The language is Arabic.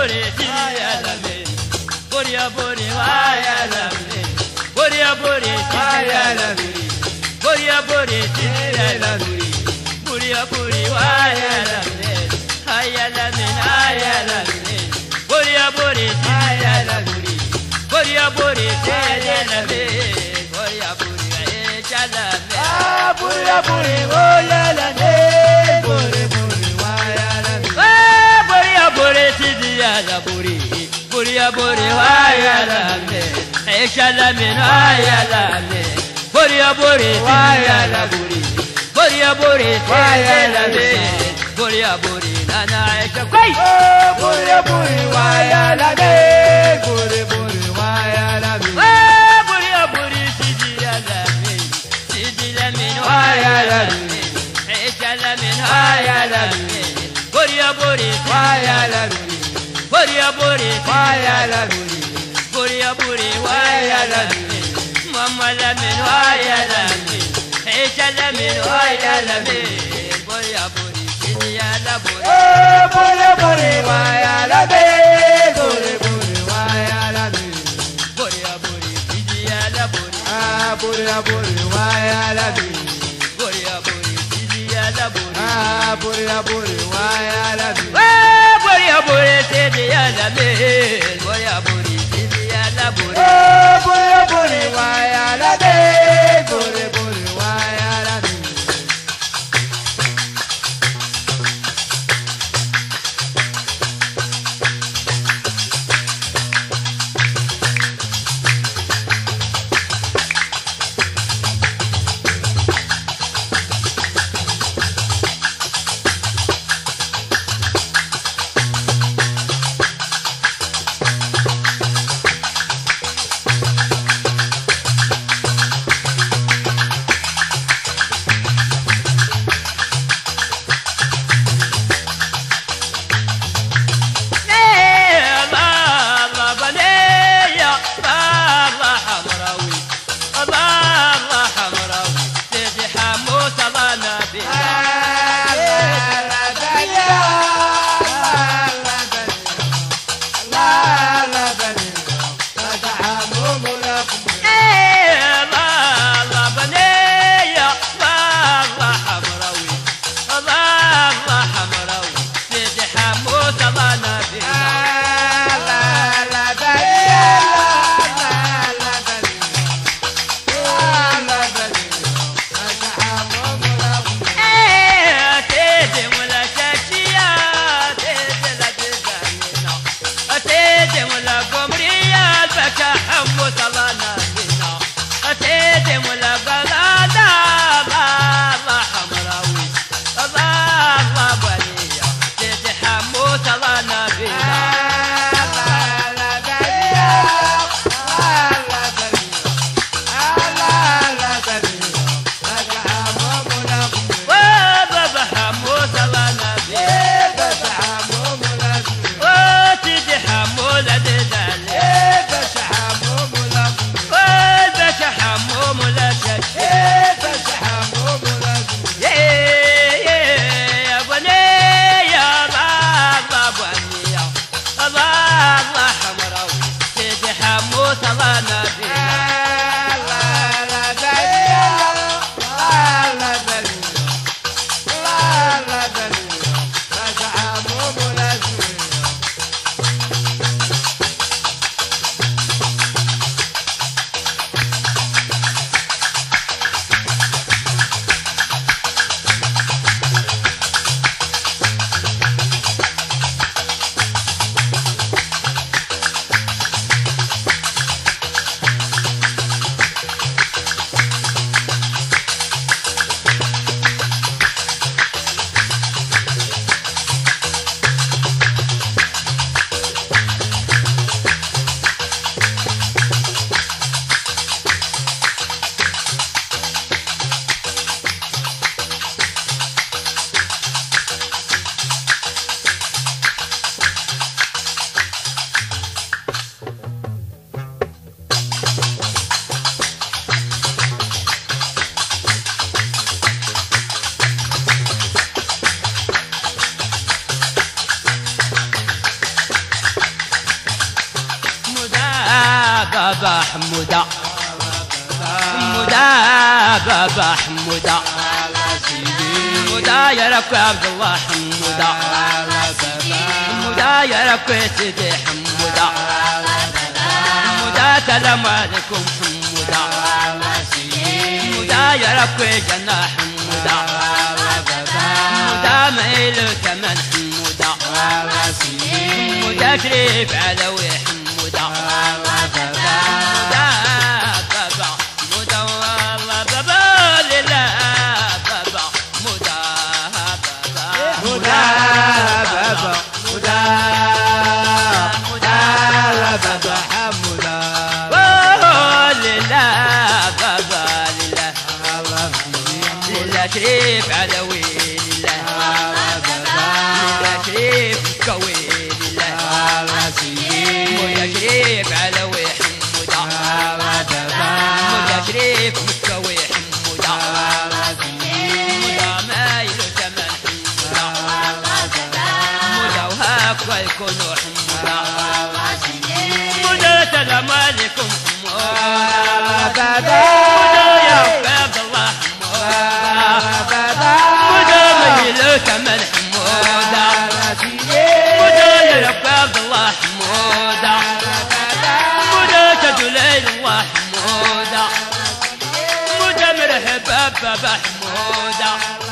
bore ti ala me. Boria bore wa ala me. Boria bore ti ala me. Boria bore ti ala me. Boria bore wa ala me. Ayala me ayala me. Boria bore ti ala me. Boria bore ti ala me. Boria bore chala me. Ah, boria bore wa ala me. Bore bore wa ala me. Ah, boria bore ti ala bore. Boria bore wa ala me. Chala me ayala me. Boria bore ti ala bore. Boria bore ti ala me. Boria bore nana aisha kai. Boria bore wa ala me. Bore bore wa ala me. Boria bore ti ala me. Ti ala me ayala me. Chala me ayala me. Boria bore ti ala me. Boria bore ti ala me. Boria bore wa ala me. Mama la me ayala me. Chala me ayala me. Boria bore ti ala bore. Boria bore wa ala me. Bore bore wa ala me. Boria bore ti ala bore. Ah, boria bore wa ala me. Boria bore ti ala bore. Ah, boria bore wa ala me. Boria bore ti ala me. Boria bore ti ala bore. Boria bore wa ala me. Bore bore wa ala me. حمودة حمودة بابا حمودة حمودة يا رب عبد الله حمودة حمودة يا رب سيدي حمودة حمودة سلام عليكم حمودة حمودة يا رب جنة حمودة حمودة ميل ثمن حمودة حمودة شريف علوي حمودة حمودة بابا حمودة والله بابا لله بابا حمودة حمودة بابا حمودة بابا حمودة لله بابا لله لله شريف علوي لله لله شريف مكوي لله مويا شريف علوي حمودة مويا شريف مكوي حمودة حمودة مايل ثمن حمودة حمودة وهاكوا يكونوا حمودة حمودة سلام عليكم حمودة يا عبد الله حمودة حمودة مايل ثمن حمودة حمودة يا رب عبد الله حمودة حمودة تدليل الله حمودة حمودة مرحبا بابا حمودة